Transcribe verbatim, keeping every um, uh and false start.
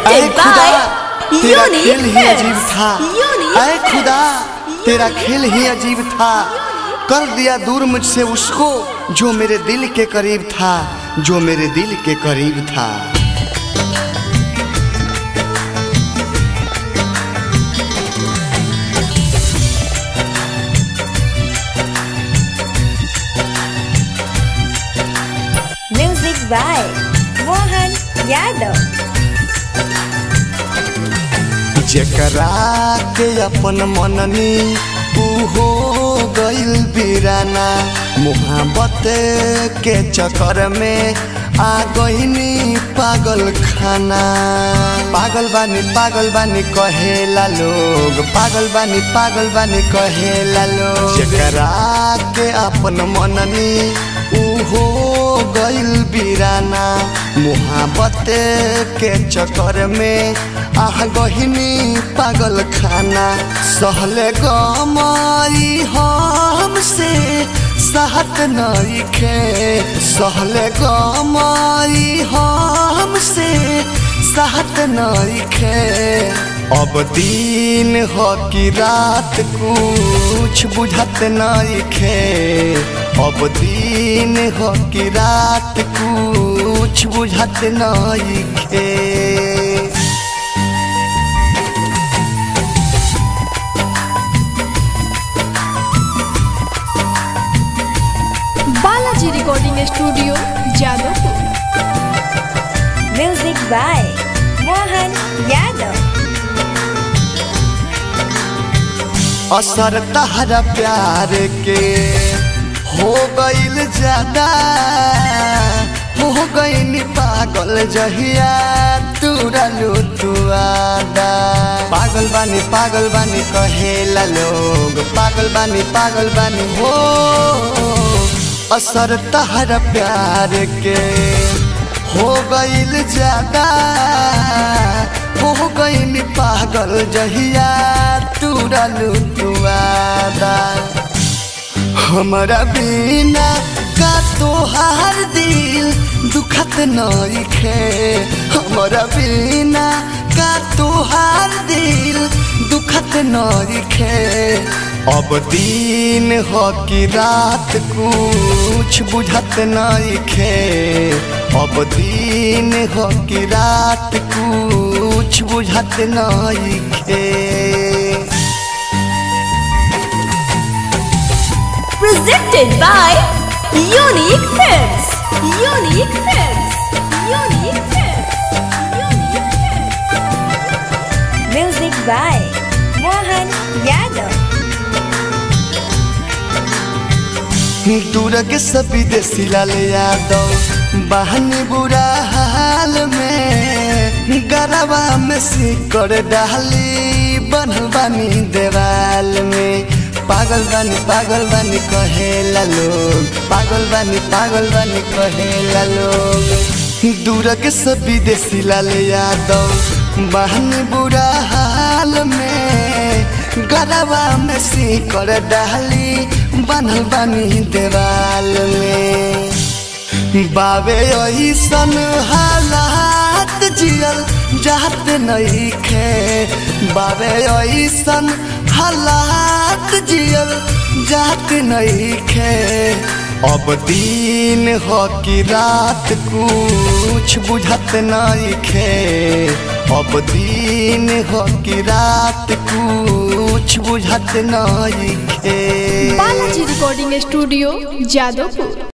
Presented by तेरा खेल ही Unique अजीब था। ऐ खुदा तेरा खेल ही अजीब था, कर दिया दूर मुझसे उसको जो मेरे दिल के करीब था, जो मेरे दिल के करीब था। Music by Mohan Yadav। जेकरा के अपन मननी ऊ हो गइल बीराना, मोहब्बत के चक्कर में आ गइनी पागल खाना। पागल बानी पागल बानी कहेला लोग, पागल बानी पागल बानी कहेला लोग। जेकरा के अपन मननी ऊ हो गइल बीराना, मोहब्बत के चक्कर में आह गहिनी पागल खाना। सहले गमाई हमसे सहत नइखे, सहले गमाई हमसे सहत नइखे। अब दिन हो कि रात कुछ बुझत नइखे, अब दिन हो कि रात कुछ बुझत नइखे। Balaji recording studio Jadavpur. Music by Mohan Yadav। असर तहरा प्यार के हो गइल ज्यादा, हो गइल पागल जहिया तुरलू तुआदा। पागल बानी पागल बानी कहेला लोग, पागल बानी पागल बानी हो। असर तहरा प्यार के हो गइल ज्यादा, हो गइल पागल जहिया तुरलू तुआदा। हमरा बिना का तोहार दिल दुखत नइखे, हमरा बिना का तोहार दिल दुखत नइखे। अब दिन हो कि रात कुछ बुझत नइखे, अब दिन हो कि रात कुछ बुझत नइखे। Presented by Unique Films। Unique Films। Unique Films। Unique Films। Music by Mohan Yadav। दूर के सभी देसी लाल यादव बहनी बुरा हाल में, गरबा में सिकड़ डाली बनल बानी देवाल में। पागल बानी पागल बानी कहेला लोग, पागल बानी पागल बानी कहेला लोग। दूर के सभी देसी लाल यादव बहनी बुरा हाल में, गरबा में सिकड़ डाली बनल बानी देवाल में। बाबे ऐसन हालात जियल जात नइखे, बाबे ऐसन हालात जियल जात नइखे। अब दिन हो कि रात कुछ बुझत नइखे, अब दिन हो कि रात कुछ बुझत नइखे। Balaji recording studio Jadavpur.